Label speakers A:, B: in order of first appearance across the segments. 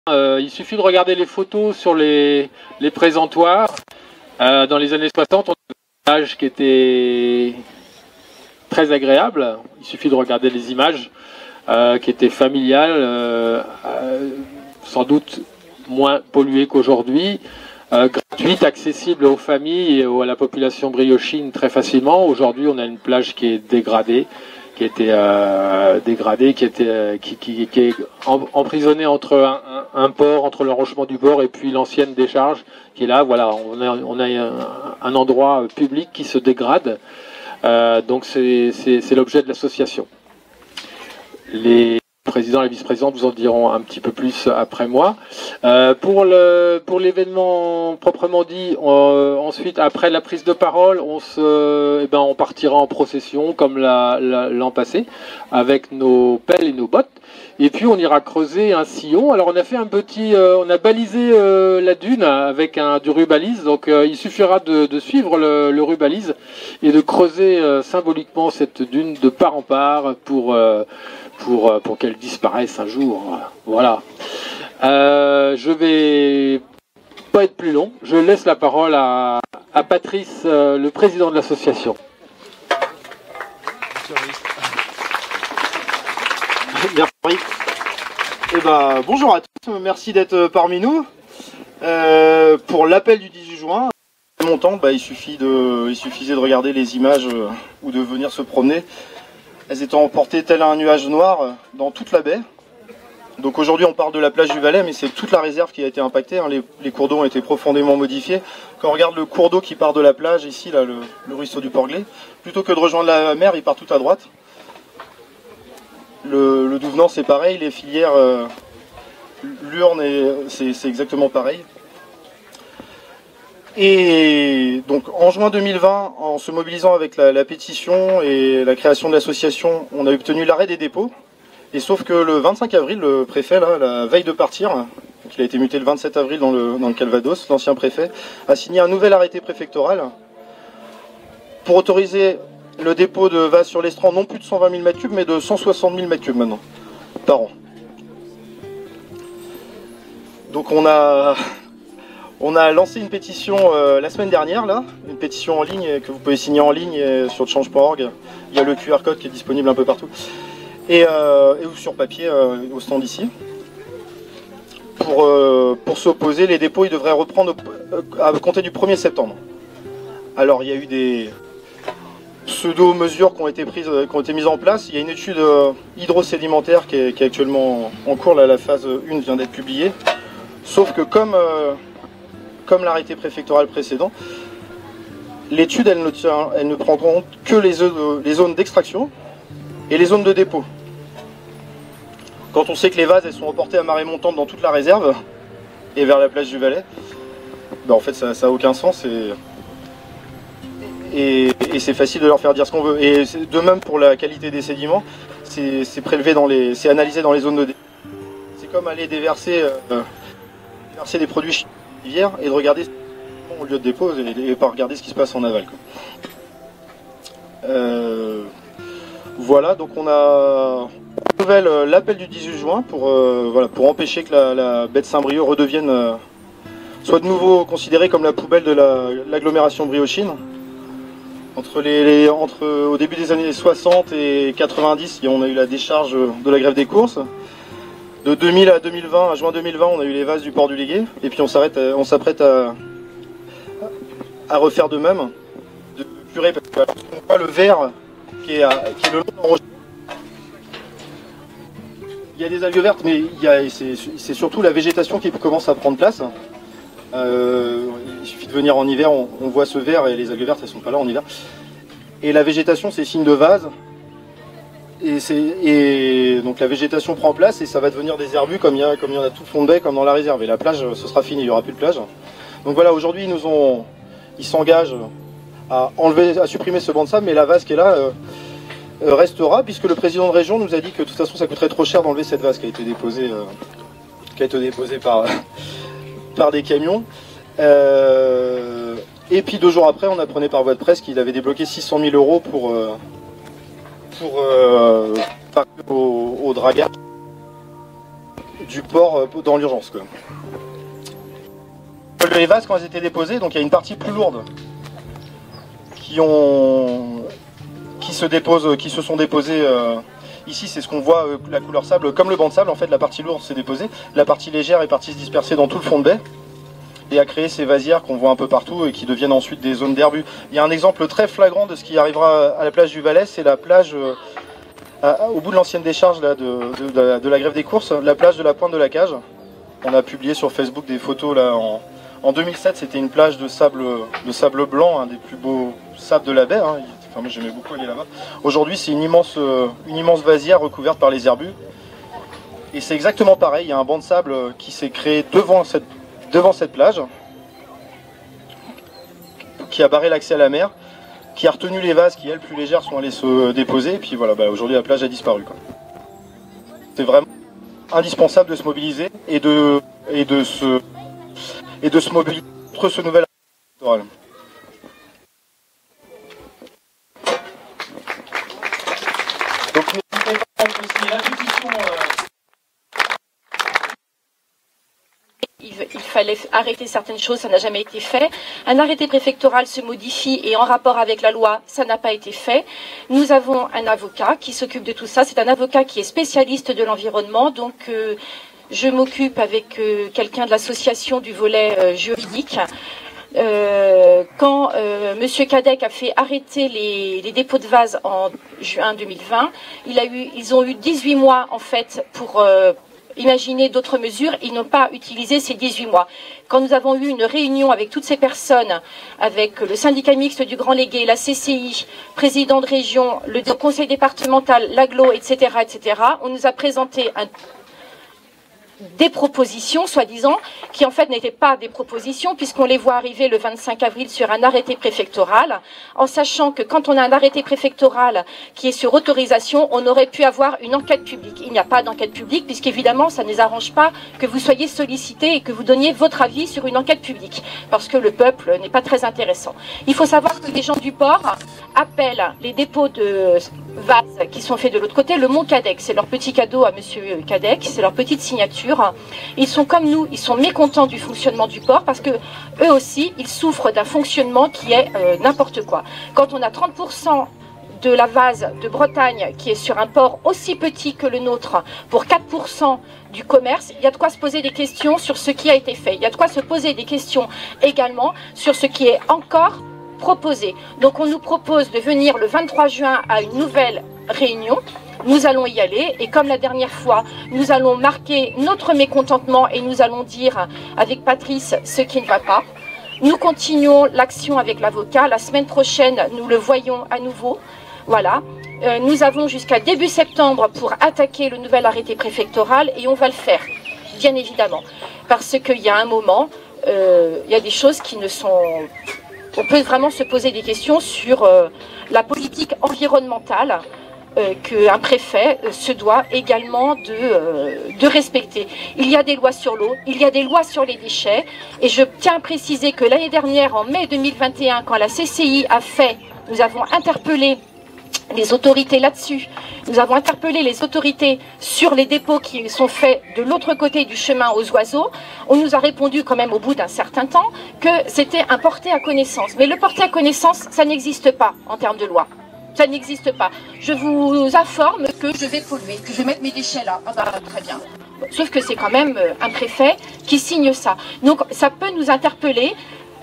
A: Il suffit de regarder les photos sur les présentoirs. Dans les années 60, on avait un village qui était très agréable. Il suffit de regarder les images qui étaient familiales, sans doute moins polluées qu'aujourd'hui, gratuite, accessible aux familles et à la population briochine très facilement. Aujourd'hui, on a une plage qui est dégradée, qui est emprisonnée entre un port, entre l'enrochement du port et puis l'ancienne décharge qui est là. Voilà, on a un endroit public qui se dégrade. Donc c'est l'objet de l'association. Les présidents et les vice-présidents vous en diront un petit peu plus après moi. Pour l'événement proprement dit, ensuite après la prise de parole, on partira en procession comme l'an passé avec nos pelles et nos bottes. Et puis on ira creuser un sillon. Alors on a fait on a balisé la dune avec du rubalise. Donc il suffira de suivre le rubalise et de creuser symboliquement cette dune de part en part pour qu'elle disparaisse un jour. Voilà. Je vais pas être plus long. Je laisse la parole à Patrice, le président de l'association.
B: Merci. Bonjour à tous, merci d'être parmi nous. Pour l'appel du 18 juin, mon temps, il suffisait de regarder les images ou de venir se promener. Elles étaient emportées tel un nuage noir dans toute la baie. Donc aujourd'hui on part de la plage du Valais, mais c'est toute la réserve qui a été impactée. Les cours d'eau ont été profondément modifiés. Quand on regarde le cours d'eau qui part de la plage, ici, là, le ruisseau du Porglais, plutôt que de rejoindre la mer, il part tout à droite. Le Douvenant c'est pareil, les filières, l'Urne, c'est exactement pareil. Et donc en juin 2020, en se mobilisant avec la pétition et la création de l'association, on a obtenu l'arrêt des dépôts. Et sauf que le 25 avril, le préfet, là, la veille de partir, donc il a été muté le 27 avril dans le Calvados, l'ancien préfet, a signé un nouvel arrêté préfectoral pour autoriser le dépôt de vases sur l'estran, non plus de 120 000 m3, mais de 160 000 m3 maintenant, par an. Donc on a lancé une pétition la semaine dernière, là, une pétition en ligne que vous pouvez signer en ligne sur change.org. Il y a le QR code qui est disponible un peu partout. Et ou sur papier au stand ici. Pour s'opposer, les dépôts ils devraient reprendre à compter du 1er septembre. Alors il y a eu des pseudo-mesures qui ont été mises en place. Il y a une étude hydrosédimentaire qui est actuellement en cours, là, la phase 1 vient d'être publiée. Sauf que comme l'arrêté préfectoral précédent, l'étude elle ne prend compte que les zones d'extraction et les zones de dépôt. Quand on sait que les vases elles sont reportés à marée montante dans toute la réserve et vers la plage du Valais, en fait ça n'a aucun sens et c'est facile de leur faire dire ce qu'on veut. Et de même pour la qualité des sédiments, c'est analysé dans les zones de dépôt. C'est comme aller déverser des produits chimiques dans la rivière et de regarder au lieu de dépôt et pas regarder ce qui se passe en aval, quoi. Voilà, donc on a l'appel du 18 juin pour empêcher que la baie de Saint-Brieuc redevienne, soit de nouveau considérée comme la poubelle de l'agglomération briochine. Au début des années 60 et 90, on a eu la décharge de la grève des courses. De 2000 à 2020, à juin 2020, on a eu les vases du port du Légué. Et puis on s'apprête à refaire de même, de purée, parce que on voit le verre qui est le long de l'enrochement. Il y a des algues vertes, mais c'est surtout la végétation qui commence à prendre place. Il suffit de venir en hiver, on voit ce verre et les algues vertes elles sont pas là en hiver. Et la végétation c'est signe de vase. Et donc la végétation prend place et ça va devenir des herbus comme il y en a tout le fond de baie, comme dans la réserve. Et la plage, ce sera fini, il n'y aura plus de plage. Donc voilà, aujourd'hui ils s'engagent à supprimer ce banc de sable, mais la vase qui est là restera, puisque le président de région nous a dit que de toute façon ça coûterait trop cher d'enlever cette vase qui a été déposée par des camions. Et puis 2 jours après, on apprenait par voie de presse qu'il avait débloqué 600 000 € pour au dragage du port dans l'urgence, quoi. Les vases, quand elles étaient déposées, donc il y a une partie plus lourde qui se sont déposées. Ici, c'est ce qu'on voit, la couleur sable, comme le banc de sable. En fait, la partie lourde s'est déposée, la partie légère est partie se disperser dans tout le fond de baie et a créé ces vasières qu'on voit un peu partout et qui deviennent ensuite des zones d'herbus. Il y a un exemple très flagrant de ce qui arrivera à la plage du Valais, c'est la plage au bout de l'ancienne décharge là, de la grève des courses, la plage de la Pointe de la Cage. On a publié sur Facebook des photos là en 2007, c'était une plage de sable blanc, un des plus beaux sables de la baie. Hein. Enfin, moi j'aimais beaucoup aller là-bas. Aujourd'hui, c'est une immense vasière recouverte par les herbus. Et c'est exactement pareil, il y a un banc de sable qui s'est créé devant cette plage, qui a barré l'accès à la mer, qui a retenu les vases qui, elles, plus légères, sont allées se déposer. Et puis voilà, aujourd'hui la plage a disparu. C'est vraiment indispensable de se mobiliser et de se mobiliser contre ce nouvel électoral. Donc n'hésitez pas aussi la pétition.
C: Il fallait arrêter certaines choses, ça n'a jamais été fait. Un arrêté préfectoral se modifie et en rapport avec la loi, ça n'a pas été fait. Nous avons un avocat qui s'occupe de tout ça. C'est un avocat qui est spécialiste de l'environnement, donc je m'occupe avec quelqu'un de l'association du volet juridique. Quand Monsieur Cadec a fait arrêter les dépôts de vase en juin 2020, ils ont eu 18 mois en fait pour imaginer d'autres mesures. Ils n'ont pas utilisé ces 18 mois. Quand nous avons eu une réunion avec toutes ces personnes, avec le syndicat mixte du Grand Légué, la CCI, président de région, le conseil départemental, l'AGLO, etc., on nous a présenté des propositions, soi-disant, qui en fait n'étaient pas des propositions, puisqu'on les voit arriver le 25 avril sur un arrêté préfectoral, en sachant que quand on a un arrêté préfectoral qui est sur autorisation, on aurait pu avoir une enquête publique. Il n'y a pas d'enquête publique, puisqu'évidemment, ça ne les arrange pas que vous soyez sollicité et que vous donniez votre avis sur une enquête publique, parce que le peuple n'est pas très intéressant. Il faut savoir que les gens du port appellent les dépôts de vases qui sont faits de l'autre côté le Mont Cadec. C'est leur petit cadeau à Monsieur Cadec, c'est leur petite signature. Ils sont comme nous, ils sont mécontents du fonctionnement du port parce que eux aussi, ils souffrent d'un fonctionnement qui est n'importe quoi. Quand on a 30% de la vase de Bretagne qui est sur un port aussi petit que le nôtre pour 4% du commerce, il y a de quoi se poser des questions sur ce qui a été fait. Il y a de quoi se poser des questions également sur ce qui est encore proposé. Donc on nous propose de venir le 23 juin à une nouvelle réunion. Nous allons y aller et comme la dernière fois, nous allons marquer notre mécontentement et nous allons dire avec Patrice ce qui ne va pas. Nous continuons l'action avec l'avocat. La semaine prochaine, nous le voyons à nouveau. Voilà. Nous avons jusqu'à début septembre pour attaquer le nouvel arrêté préfectoral et on va le faire, bien évidemment. Parce qu'il y a un moment, il y a des choses qui ne sont... On peut vraiment se poser des questions sur la politique environnementale qu'un préfet se doit également de respecter. Il y a des lois sur l'eau, il y a des lois sur les déchets, et je tiens à préciser que l'année dernière, en mai 2021, quand la CCI a fait, nous avons interpellé les autorités là-dessus, nous avons interpellé les autorités sur les dépôts qui sont faits de l'autre côté du chemin aux oiseaux. On nous a répondu quand même au bout d'un certain temps que c'était un porté à connaissance. Mais le porté à connaissance, ça n'existe pas en termes de loi. Ça n'existe pas. Je vous informe que je vais polluer, que je vais mettre mes déchets là. Ah bah, très bien. Sauf que c'est quand même un préfet qui signe ça. Donc ça peut nous interpeller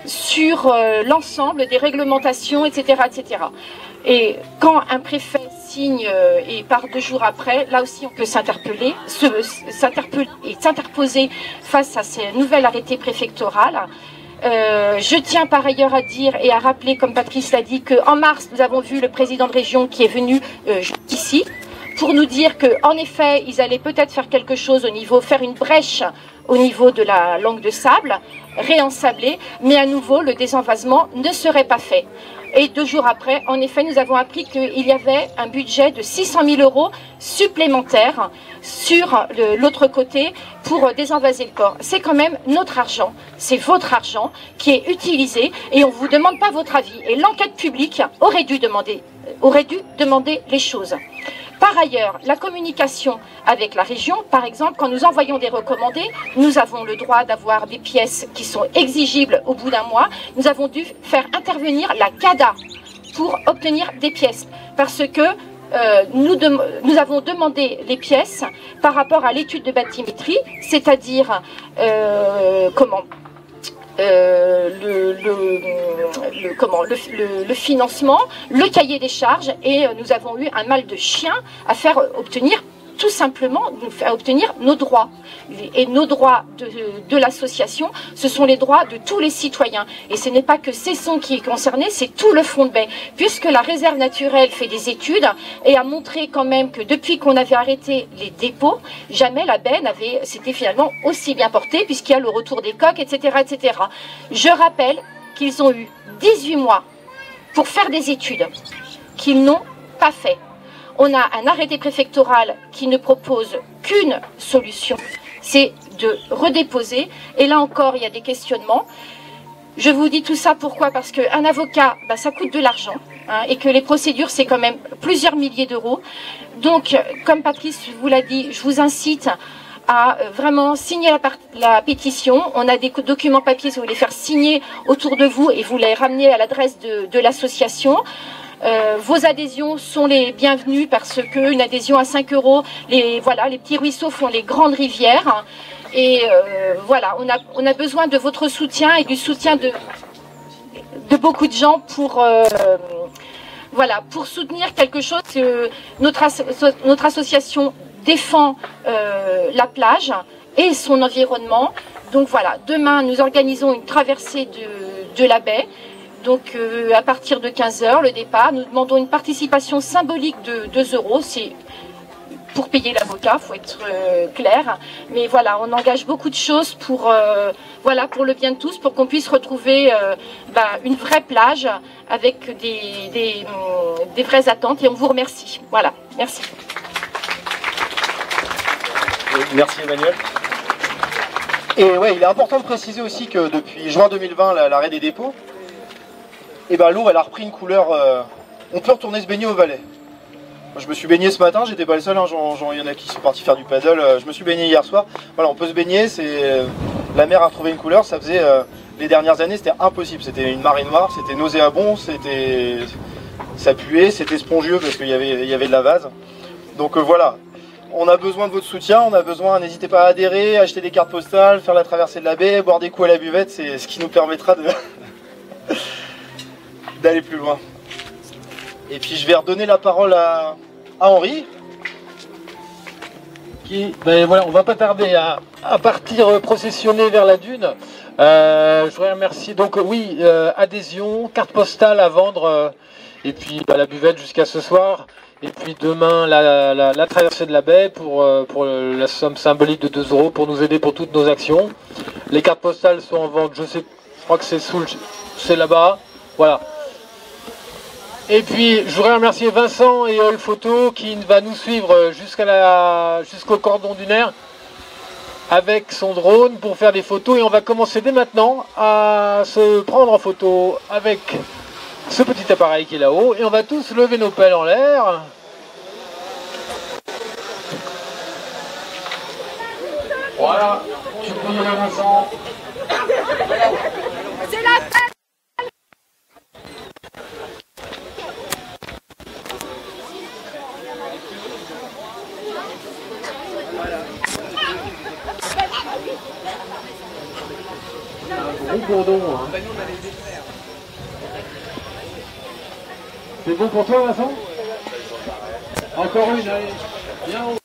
C: sur l'ensemble des réglementations, etc., etc. Et quand un préfet signe et part 2 jours après, là aussi on peut s'interpeller et s'interposer face à ces nouvel arrêté préfectoral. Je tiens par ailleurs à dire et à rappeler, comme Patrice l'a dit, qu'en mars, nous avons vu le président de région qui est venu ici pour nous dire qu'en effet, ils allaient peut-être faire quelque chose au niveau, faire une brèche au niveau de la langue de sable, réensabler, mais à nouveau, le désenvasement ne serait pas fait. Et 2 jours après, en effet, nous avons appris qu'il y avait un budget de 600 000 € supplémentaires sur l'autre côté pour désenvaser le port. C'est quand même notre argent, c'est votre argent qui est utilisé et on ne vous demande pas votre avis. Et l'enquête publique aurait dû demander les choses. Par ailleurs, la communication avec la région, par exemple, quand nous envoyons des recommandés, nous avons le droit d'avoir des pièces qui sont exigibles au bout d'un mois. Nous avons dû faire intervenir la CADA pour obtenir des pièces, parce que nous avons demandé les pièces par rapport à l'étude de bathymétrie, c'est-à-dire le financement, le cahier des charges, et nous avons eu un mal de chien à faire obtenir, tout simplement, à obtenir nos droits. Et nos droits de l'association, ce sont les droits de tous les citoyens. Et ce n'est pas que Cesson qui est concerné, c'est tout le fond de baie. Puisque la réserve naturelle fait des études et a montré quand même que depuis qu'on avait arrêté les dépôts, jamais la baie s'était finalement aussi bien portée, puisqu'il y a le retour des coques, etc., etc. Je rappelle qu'ils ont eu 18 mois pour faire des études qu'ils n'ont pas fait. On a un arrêté préfectoral qui ne propose qu'une solution, c'est de redéposer. Et là encore, il y a des questionnements. Je vous dis tout ça pourquoi? Parce qu'un avocat, ça coûte de l'argent, hein, et que les procédures, c'est quand même plusieurs milliers d'euros. Donc, comme Patrice vous l'a dit, je vous incite à vraiment signer la pétition. On a des documents papier, si vous voulez faire signer autour de vous, et vous les ramener à l'adresse de l'association. Vos adhésions sont les bienvenues, parce qu'une adhésion à 5 €, les petits ruisseaux font les grandes rivières. Et voilà, on a besoin de votre soutien et du soutien de beaucoup de gens pour soutenir quelque chose que notre association défend, la plage et son environnement. Donc voilà, demain nous organisons une traversée de la baie. Donc à partir de 15 h, le départ, nous demandons une participation symbolique de 2 €. C'est pour payer l'avocat, il faut être clair. Mais voilà, on engage beaucoup de choses pour le bien de tous, pour qu'on puisse retrouver une vraie plage avec des vraies attentes. Et on vous remercie. Voilà, merci.
B: Merci Emmanuel. Et ouais, il est important de préciser aussi que depuis juin 2020, l'arrêt des dépôts, l'eau elle a repris une couleur. On peut retourner se baigner au Valais. Moi, je me suis baigné ce matin, j'étais pas le seul, hein, il y en a qui sont partis faire du paddle. Je me suis baigné hier soir. Voilà, on peut se baigner, la mer a retrouvé une couleur. Ça faisait les dernières années, c'était impossible. C'était une marée noire, c'était nauséabond, ça puait, c'était spongieux parce qu'il y avait de la vase. Donc voilà. On a besoin de votre soutien, n'hésitez pas à adhérer, acheter des cartes postales, faire la traversée de la baie, boire des coups à la buvette, c'est ce qui nous permettra d'aller plus loin. Et puis je vais redonner la parole à Henri.
A: On va pas tarder à partir processionner vers la dune. Je voudrais remercier, donc oui, adhésion, carte postale à vendre, et puis la buvette jusqu'à ce soir. Et puis demain, la traversée de la baie pour la somme symbolique de 2 € pour nous aider pour toutes nos actions. Les cartes postales sont en vente, je crois que c'est là-bas. Voilà. Et puis, je voudrais remercier Vincent et All Photo qui va nous suivre jusqu'au cordon dunaire avec son drone pour faire des photos. Et on va commencer dès maintenant à se prendre en photo avec ce petit appareil qui est là-haut. Et on va tous lever nos pelles en l'air. Voilà, tu peux y aller, Vincent.
C: C'est la fête.
A: Gros bourdon, hein. C'est bon pour toi, Vincent? Encore une, allez. Bien haut.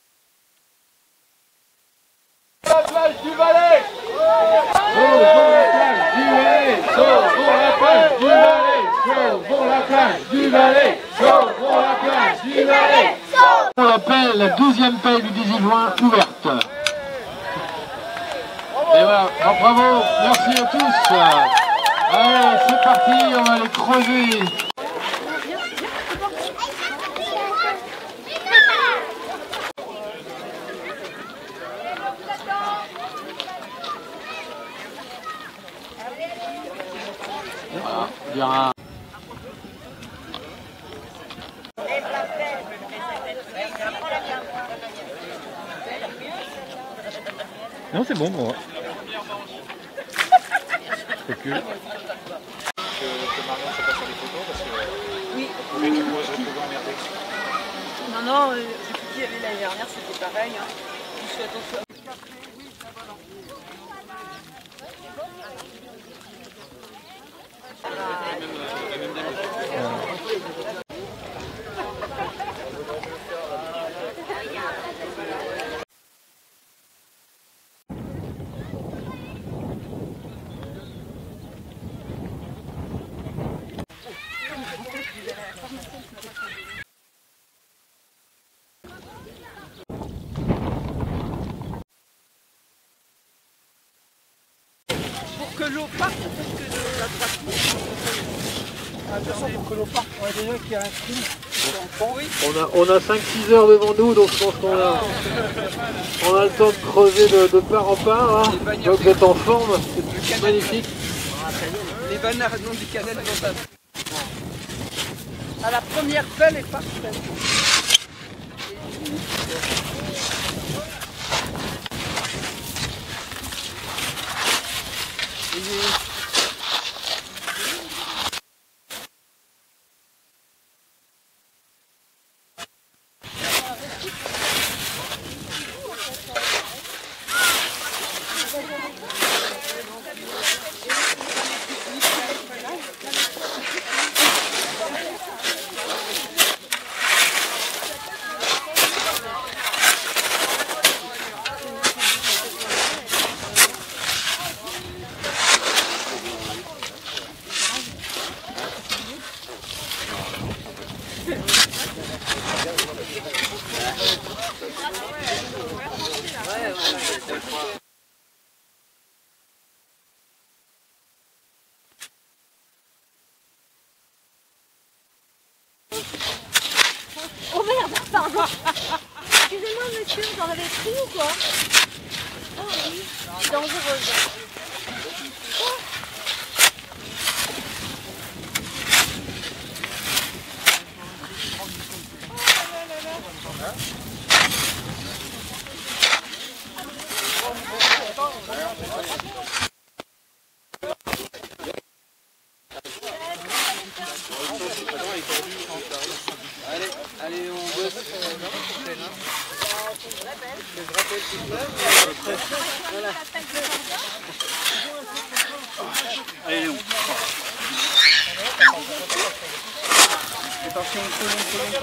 A: La plage du Valais! Sauvons la plage du Valais! Sauvons la plage du Valais! Sauvons la plage du Valais! On appelle la 12e paille du 18 juin ouverte. Et voilà, bravo, merci à tous. Allez, c'est parti, on va les creuser. Voilà, bien.
D: Non, c'est bon pour moi.
E: Que Marion se passe sur les photos parce que
F: oui.
E: vous pouvez nous retrouver emmerdés.
F: Non, j'ai tout dit l'année dernière, c'était pareil. Hein. Je suis attention. Pour que l'eau parte, parce que la droite.
B: Attention pour que l'eau parte, on a déjà qui a un stream.
F: Oui.
A: On a 5-6 heures devant nous, donc je pense qu'on a, on a le temps de creuser de part en part. Hein. Donc vous êtes en forme, c'est magnifique.
F: Les banards non du canal vont ça. À la première pelle est parfaite.
G: Oh merde, pardon. Excusez-moi monsieur, vous en avez pris ou quoi? Oh oui, dangereuse.
F: Allez, on bosse.
E: Allez, on.
B: Attention, colon.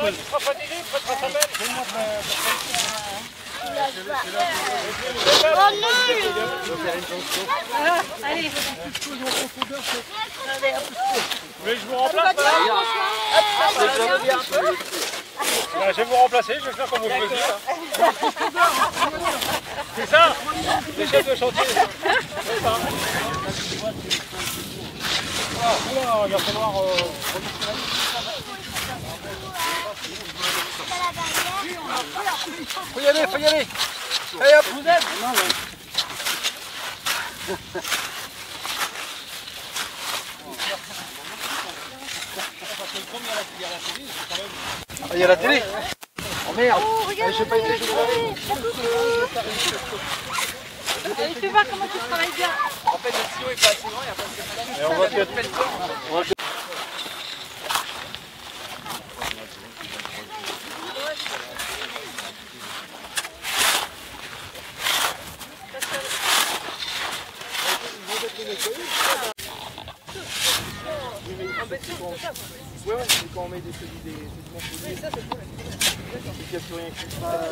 G: Oh non.
F: Allez.
E: Mais je vous remplace là. Je vais vous remplacer, je vais faire comme vous le dites. C'est ça, les chefs de chantier. C'est ça. Oula, il va falloir
B: Faut y aller. Allez hop, vous êtes. Il y a la télé. Oh merde.
G: Regarde,
B: j'ai pas été joué.
G: allez, fais voir comment tu travailles bien.
F: En fait, le sillon est pas assez grand, il n'y a pas assez de
B: Et on va que... Ouais, c'est quand on met des sédiments pollués. Ça, c'est cool. Il n'y a plus rien qui se passe.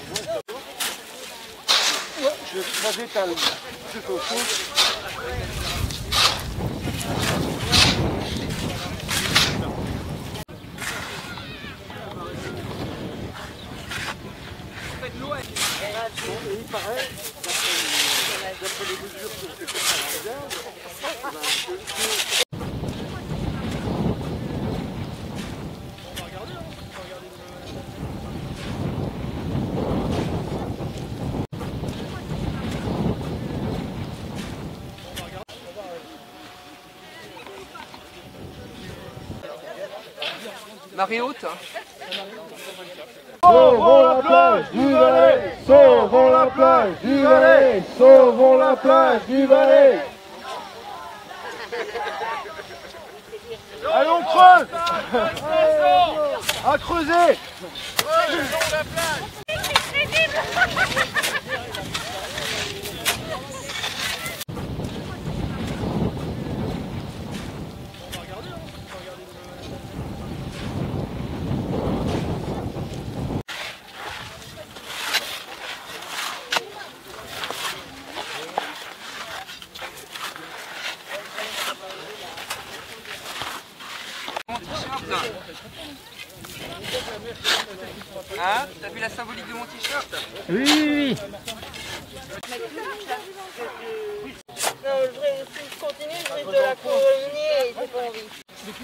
B: Ouais, j'étale. C'est au fond. Il paraît, d'après les mesures que j'ai faites par la
F: marée haute.
A: Sauvons la plage du Valais.
D: sauvons la plage du Valais, sauvons la plage du Valais.
B: Allez, on creuse. À creuser.
E: Hein? T'as vu la symbolique de mon t-shirt?
D: Oui, oui, oui.
G: Non, je continue, je risque de la couronnée et j'ai pas envie.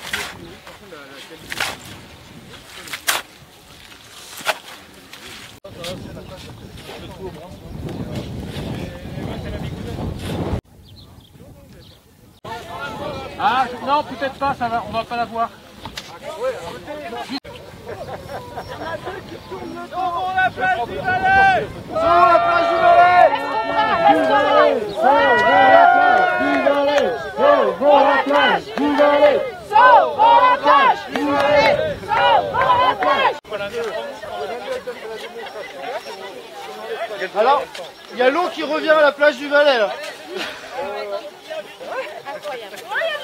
A: Ah non, peut-être pas, ça va, on va pas la voir.
E: Sauvons la plage du Valais!
B: Sauvons la plage du Valais.
D: Sauvons la plage du Valais, sauvons la plage du Valais.
G: Sauvons la plage du Valais! Sauvons la plage!
B: Alors, il y a l'eau qui revient à la plage du Valais là.
G: Incroyable.